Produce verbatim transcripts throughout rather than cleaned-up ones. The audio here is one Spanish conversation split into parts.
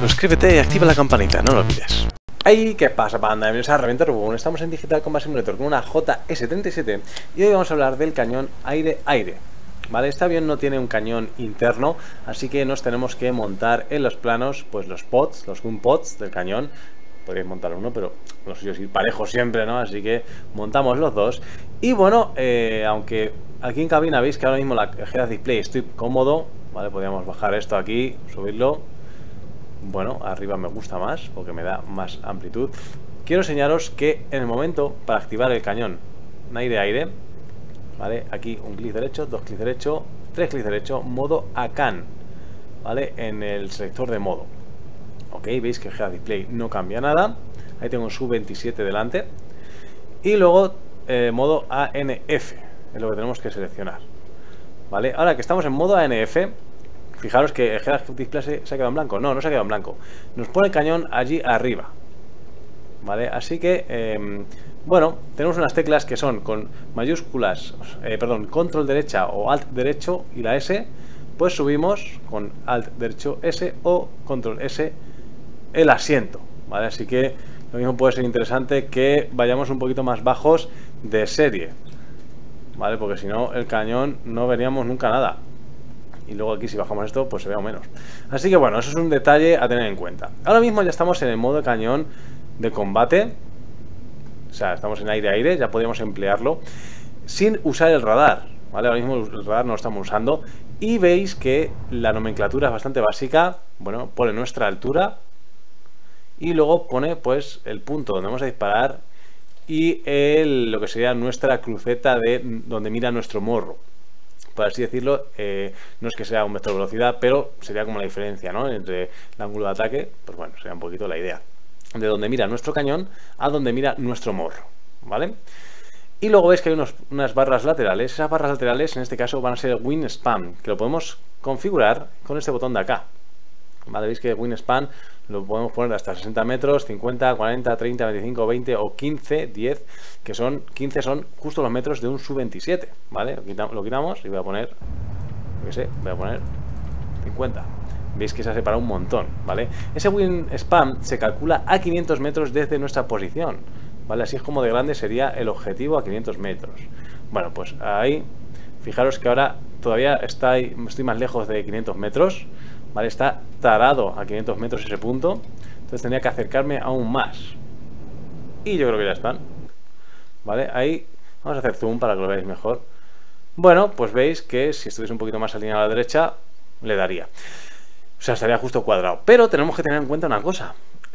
suscríbete y activa la campanita, no lo olvides. Hey, ¿qué pasa, banda? Bienvenidos a Reventa Rubón. Estamos en Digital Combat Simulator con una J S treinta y siete y hoy vamos a hablar del cañón aire-aire. Vale, este avión no tiene un cañón interno, así que nos tenemos que montar en los planos, pues los pods, los gun pods del cañón. Podríais montar uno, pero no sé yo si parejo siempre, ¿no? Así que montamos los dos. Y bueno, eh, aunque aquí en cabina veis que ahora mismo la Head-Up Display estoy cómodo, ¿vale? Podríamos bajar esto aquí, subirlo. Bueno, arriba me gusta más porque me da más amplitud. Quiero enseñaros que en el momento para activar el cañón aire-aire, ¿vale? Aquí un clic derecho, dos clics derecho, tres clics derecho, modo A C A N, ¿vale? En el selector de modo. Ok, veis que el Head-Up Display no cambia nada. Ahí tengo un sub veintisiete delante. Y luego eh, modo A N F es lo que tenemos que seleccionar, ¿vale? Ahora que estamos en modo A N F, fijaros que el Head-Up Display se, se ha quedado en blanco. No, no se ha quedado en blanco. Nos pone el cañón allí arriba, ¿vale? Así que, eh, bueno, tenemos unas teclas que son con mayúsculas, eh, perdón, control derecha o alt derecho y la S, pues subimos con alt derecho S o control S el asiento, ¿vale? Así que lo mismo puede ser interesante que vayamos un poquito más bajos de serie, ¿vale? Porque si no, el cañón no veríamos nunca nada. Y luego aquí si bajamos esto, pues se ve menos. Así que bueno, eso es un detalle a tener en cuenta. Ahora mismo ya estamos en el modo de cañón de combate. O sea, estamos en aire-aire, ya podríamos emplearlo sin usar el radar, ¿vale? Ahora mismo el radar no lo estamos usando. Y veis que la nomenclatura es bastante básica. Bueno, pone nuestra altura y luego pone pues el punto donde vamos a disparar y el, lo que sería nuestra cruceta de donde mira nuestro morro, por así decirlo. Eh, no es que sea un vector de velocidad, pero sería como la diferencia, ¿no? Entre el ángulo de ataque, pues bueno, sería un poquito la idea de donde mira nuestro cañón a donde mira nuestro morro, ¿vale? Y luego veis que hay unos, unas barras laterales. Esas barras laterales en este caso van a ser Wing Span, que lo podemos configurar con este botón de acá, ¿vale? Veis que Wing Span lo podemos poner hasta sesenta metros, cincuenta, cuarenta, treinta, veinticinco, veinte o quince, diez, que son quince, son justo los metros de un sub veintisiete, ¿vale? Lo quitamos, lo quitamos y voy a poner, yo qué sé, voy a poner cincuenta. Veis que se ha separado un montón, ¿vale? Ese Wing Span se calcula a quinientos metros desde nuestra posición, ¿vale? Así es como de grande sería el objetivo a quinientos metros. Bueno, pues ahí, fijaros que ahora todavía está, estoy más lejos de quinientos metros, ¿vale? Está tarado a quinientos metros ese punto, entonces tendría que acercarme aún más. Y yo creo que ya están, ¿vale? Ahí vamos a hacer zoom para que lo veáis mejor. Bueno, pues veis que si estuviese un poquito más alineado a la derecha, le daría. O sea, estaría justo cuadrado. Pero tenemos que tener en cuenta una cosa.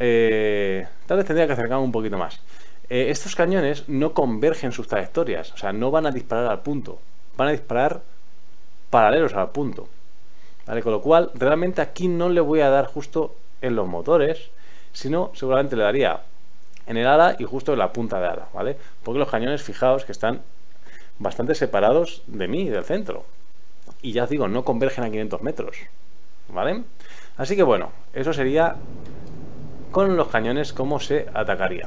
Eh, tal vez tendría que acercarme un poquito más. Eh, estos cañones no convergen sus trayectorias, o sea, no van a disparar al punto, van a disparar paralelos al punto, ¿vale? Con lo cual, realmente aquí no le voy a dar justo en los motores, sino seguramente le daría en el ala y justo en la punta de ala, ¿vale? Porque los cañones, fijaos que están bastante separados de mí y del centro. Y ya os digo, no convergen a quinientos metros, ¿vale? Así que bueno, eso sería con los cañones cómo se atacaría,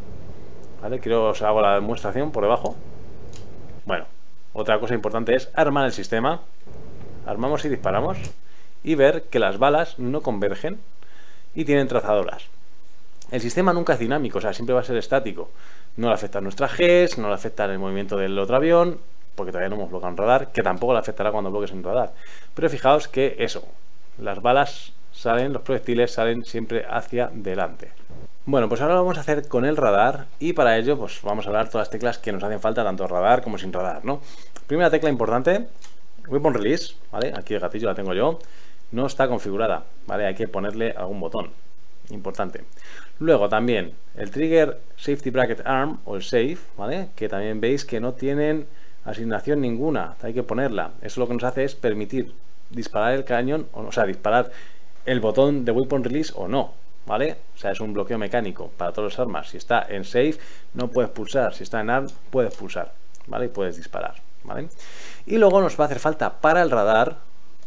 ¿vale? Quiero os hago la demostración por debajo. Bueno, otra cosa importante es armar el sistema. Armamos y disparamos y ver que las balas no convergen y tienen trazadoras. El sistema nunca es dinámico, o sea, siempre va a ser estático. No le afecta a nuestra G E S, no le afecta en el movimiento del otro avión, porque todavía no hemos bloqueado un radar, que tampoco le afectará cuando bloques un radar. Pero fijaos que eso, las balas salen, los proyectiles salen siempre hacia delante. Bueno, pues ahora lo vamos a hacer con el radar y para ello pues vamos a hablar todas las teclas que nos hacen falta, tanto radar como sin radar, ¿no? Primera tecla importante, Weapon Release, ¿vale? Aquí el gatillo la tengo yo, no está configurada, ¿vale? Hay que ponerle algún botón, importante. Luego también el Trigger Safety Bracket Arm o el Safe, ¿vale? Que también veis que no tienen asignación ninguna, hay que ponerla. Eso lo que nos hace es permitir disparar el cañón, o sea, disparar el botón de Weapon Release o no, ¿vale? O sea, es un bloqueo mecánico para todas las armas. Si está en Safe no puedes pulsar, si está en Arm puedes pulsar, ¿vale? Y puedes disparar, ¿vale? Y luego nos va a hacer falta para el radar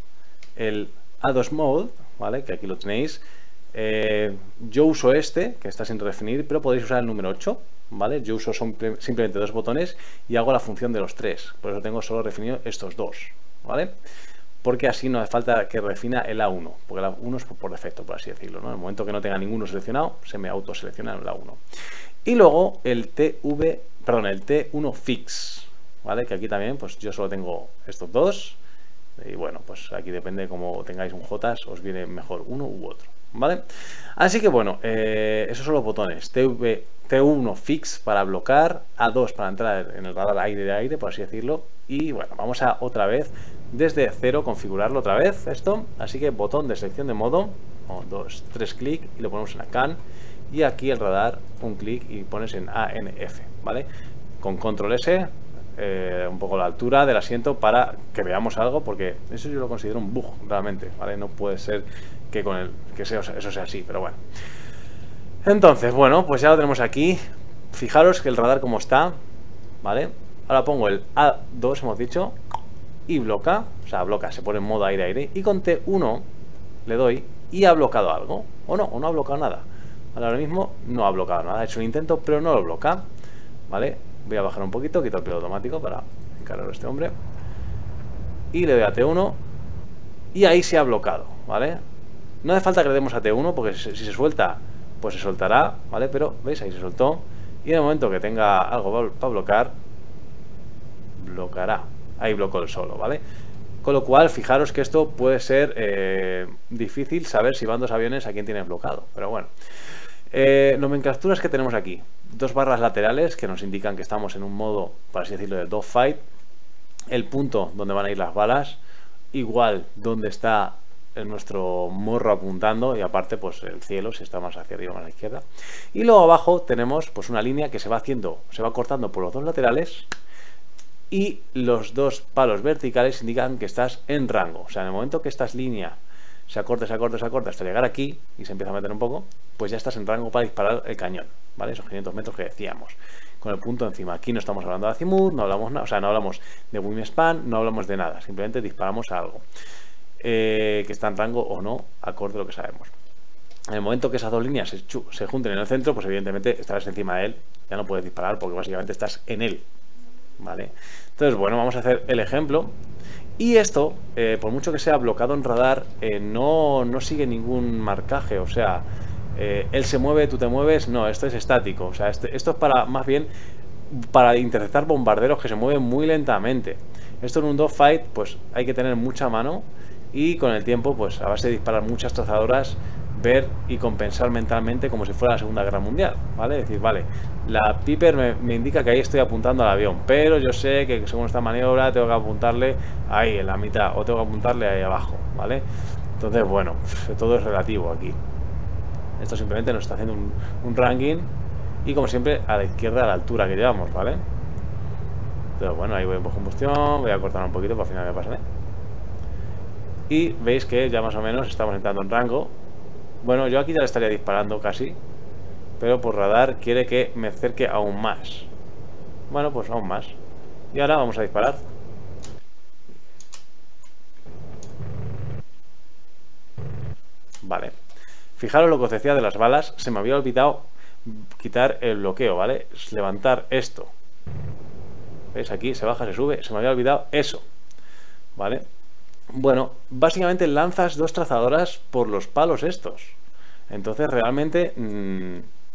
el A dos Mode, ¿vale? Que aquí lo tenéis. Eh, yo uso este, que está sin redefinir, pero podéis usar el número ocho, ¿vale? Yo uso son, simplemente dos botones y hago la función de los tres. Por eso tengo solo definido estos dos, ¿vale? porque así no hace falta que refina el A uno, porque el A uno es por defecto, por así decirlo, ¿no? En el momento que no tenga ninguno seleccionado, se me autoselecciona el A uno. Y luego el T V, perdón, el T uno Fix, ¿vale? Que aquí también, pues yo solo tengo estos dos. Y bueno, pues aquí depende como tengáis un J, os viene mejor uno u otro, ¿vale? Así que bueno, eh, esos son los botones. T V, T uno Fix para bloquear, A dos para entrar en el radar aire de aire, por así decirlo. Y bueno, vamos a otra vez, desde cero, configurarlo otra vez esto. Así que botón de selección de modo, uno, dos, tres clic y lo ponemos en A C A N. Y aquí el radar, un clic y pones en A N F, ¿vale? Con control S. Eh, un poco la altura del asiento para que veamos algo, porque eso yo lo considero un bug realmente, ¿vale? No puede ser que con el que sea, eso sea así, pero bueno. Entonces, bueno, pues ya lo tenemos aquí. Fijaros que el radar como está, ¿vale? Ahora pongo el A dos, hemos dicho, y bloca, o sea, bloca, se pone en modo aire-aire, y con T uno le doy y ha bloqueado algo, o no, o no ha bloqueado nada. Ahora mismo no ha bloqueado nada, ha hecho un intento, pero no lo bloquea, ¿vale? Voy a bajar un poquito, quito el piloto automático para encarar a este hombre. Y le doy a T uno. Y ahí se ha bloqueado, ¿vale? No hace falta que le demos a T uno, porque si se suelta, pues se soltará, ¿vale? Pero, ¿veis? Ahí se soltó. Y en el momento que tenga algo para bloquear, bloqueará. Ahí bloqueó el solo, ¿vale? Con lo cual, fijaros que esto puede ser eh, difícil saber si van dos aviones a quién tienes bloqueado. Pero bueno. Eh, nomenclaturas que tenemos aquí. Dos barras laterales que nos indican que estamos en un modo, por así decirlo, de dogfight. El punto donde van a ir las balas. Igual donde está nuestro morro apuntando. Y aparte, pues el cielo, si está más hacia arriba o más a la izquierda. Y luego abajo tenemos pues una línea que se va haciendo, se va cortando por los dos laterales. Y los dos palos verticales indican que estás en rango. O sea, en el momento que estas líneas se acorta, se acorta, se acorta hasta llegar aquí y se empieza a meter un poco, pues ya estás en rango para disparar el cañón, ¿vale? Esos quinientos metros que decíamos, con el punto encima. Aquí no estamos hablando de azimut, no hablamos nada, o sea, no hablamos de wingspan, no hablamos de nada, simplemente disparamos a algo eh, que está en rango o no, acorde a lo que sabemos. En el momento que esas dos líneas se, se junten en el centro, pues evidentemente estarás encima de él, ya no puedes disparar porque básicamente estás en él, ¿vale? Entonces, bueno, vamos a hacer el ejemplo. Y esto, eh, por mucho que sea bloqueado en radar, eh, no, no sigue ningún marcaje. O sea, eh, él se mueve, tú te mueves. No, esto es estático. O sea, este, esto es para, más bien, para interceptar bombarderos que se mueven muy lentamente. Esto en un dogfight, pues hay que tener mucha mano. Y con el tiempo, pues a base de disparar muchas trazadoras, ver y compensar mentalmente como si fuera la Segunda Guerra Mundial, ¿vale? Es decir, vale, la Piper me, me indica que ahí estoy apuntando al avión, pero yo sé que según esta maniobra tengo que apuntarle ahí en la mitad o tengo que apuntarle ahí abajo, ¿vale? Entonces, bueno, todo es relativo aquí. Esto simplemente nos está haciendo un, un ranking y como siempre a la izquierda a la altura que llevamos, ¿vale? Entonces, bueno, ahí voy en combustión, voy a cortar un poquito para al final me pasaré. Y veis que ya más o menos estamos entrando en rango. Bueno, yo aquí ya le estaría disparando casi, pero por radar quiere que me acerque aún más. Bueno, pues aún más. Y ahora vamos a disparar. Vale. Fijaros lo que os decía de las balas. Se me había olvidado quitar el bloqueo, ¿vale? Es levantar esto. ¿Veis? Aquí se baja, se sube. Se me había olvidado eso. ¿Vale? Bueno, básicamente lanzas dos trazadoras por los palos estos. Entonces realmente mmm,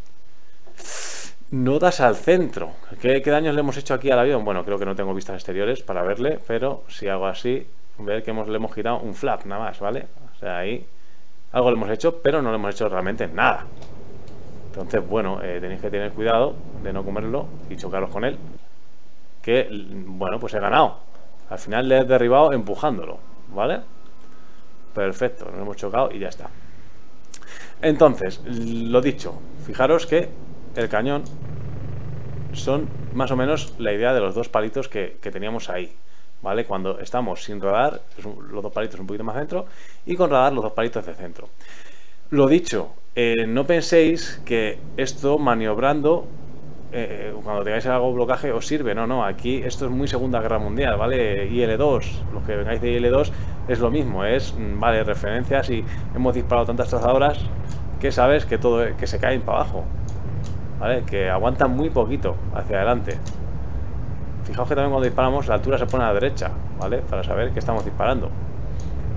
no das al centro. ¿Qué, ¿Qué daños le hemos hecho aquí al avión? Bueno, creo que no tengo vistas exteriores para verle, pero si hago así, ver que hemos, le hemos quitado un flap nada más, ¿vale? O sea, ahí algo le hemos hecho, pero no le hemos hecho realmente nada. Entonces, bueno, eh, tenéis que tener cuidado de no comerlo y chocaros con él. Que, bueno, pues he ganado. Al final le he derribado empujándolo, ¿vale? Perfecto, nos hemos chocado y ya está. Entonces, lo dicho, fijaros que el cañón son más o menos la idea de los dos palitos que, que teníamos ahí, ¿vale? Cuando estamos sin radar, los dos palitos un poquito más dentro y con radar los dos palitos de centro. Lo dicho, eh, no penséis que esto maniobrando, eh, cuando tengáis algo blocaje os sirve, no, no, aquí esto es muy Segunda Guerra Mundial, ¿vale? I L dos, los que vengáis de I L dos es lo mismo, es, vale, referencias y hemos disparado tantas trazadoras que sabes que todo que se caen para abajo, ¿vale? Que aguantan muy poquito hacia adelante. Fijaos que también cuando disparamos la altura se pone a la derecha, ¿vale? Para saber que estamos disparando.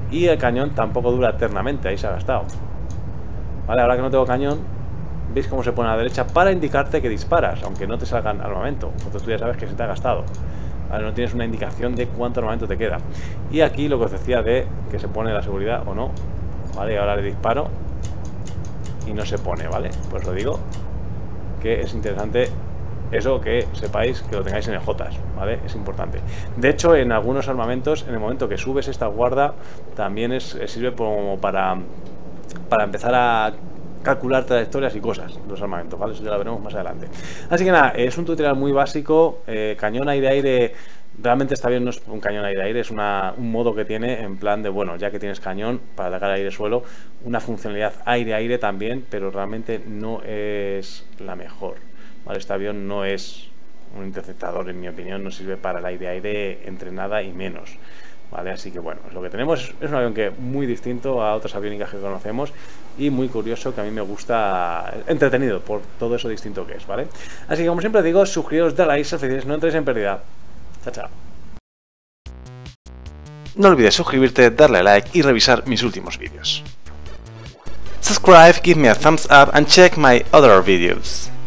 y el cañón tampoco dura eternamente, ahí se ha gastado. Vale, ahora que no tengo cañón, veis cómo se pone a la derecha para indicarte que disparas, aunque no te salgan armamento, entonces tú ya sabes que se te ha gastado. Vale, no tienes una indicación de cuánto armamento te queda. Y aquí lo que os decía de que se pone la seguridad o no. Vale, ahora le disparo y no se pone, ¿vale? Pues lo digo que es interesante eso, que sepáis que lo tengáis en el Jotas, ¿vale? Es importante. De hecho, en algunos armamentos, en el momento que subes esta guarda, también es, sirve como para, para empezar a calcular trayectorias y cosas, los armamentos, ¿vale? Eso ya lo veremos más adelante. Así que nada, es un tutorial muy básico, eh, cañón aire-aire, realmente está bien, no es un cañón aire-aire, es una, un modo que tiene en plan de, bueno, ya que tienes cañón para atacar aire-suelo, una funcionalidad aire-aire también, pero realmente no es la mejor, ¿vale? Este avión no es un interceptador, en mi opinión, no sirve para el aire-aire entre nada y menos. Vale, así que bueno, lo que tenemos es un avión que muy distinto a otras aviónicas que conocemos y muy curioso, que a mí me gusta, entretenido por todo eso distinto que es, ¿vale? Así que como siempre digo, suscribiros, dale like, ser felices, no entréis en pérdida. Chao, chao. No olvides suscribirte, darle a like y revisar mis últimos vídeos. Subscribe, give me a thumbs up and check my other videos.